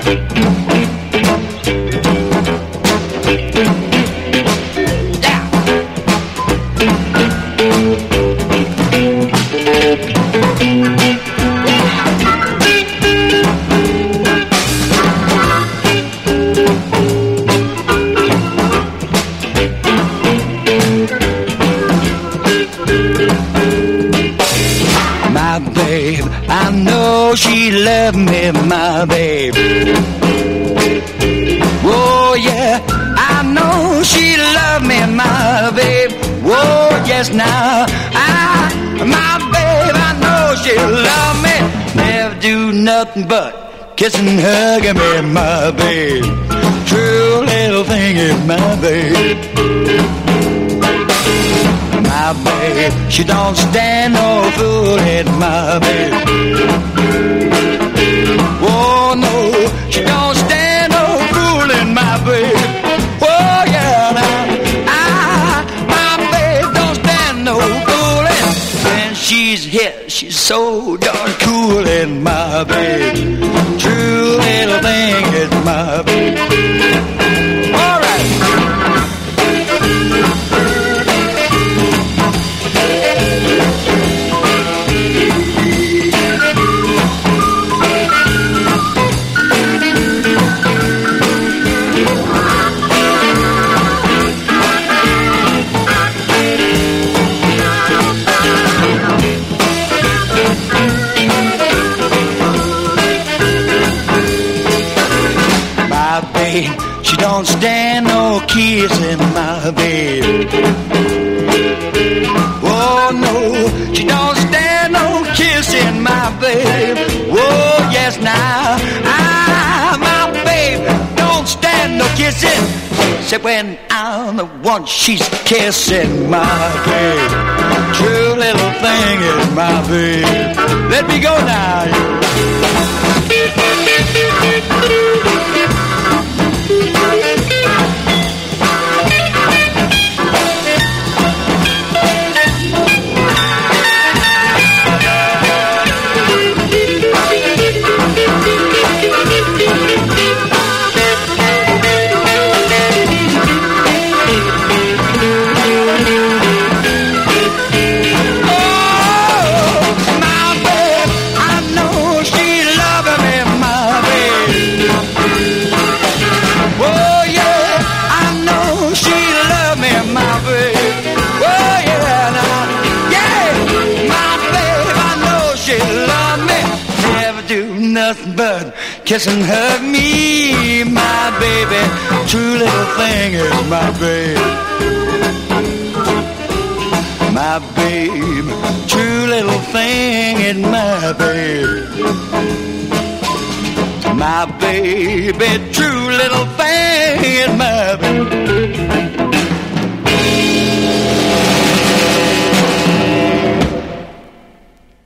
I know she loved me, my babe. Oh yeah, I know she loved me, my babe. Oh yes, now my babe, I know she loved me. Never do nothing but kiss and hug me, my babe. True little thing is my babe. My babe, she don't stand no fooling, my babe. Oh no, she don't stand no fooling, my babe. Oh yeah, now my babe don't stand no fooling. When she's here, she's so darn coolin', my babe. True little thing is my babe. All right. She don't stand no kissing, my babe. Oh no, she don't stand no kissing, my babe. Oh yes, now my babe don't stand no kissing. Except when I'm the one she's kissing, my babe. True little thing is my babe. Let me go now. But kiss and hug me, my baby. True little thing is my babe. My babe, true little thing is my babe. My baby, true little thing is my babe.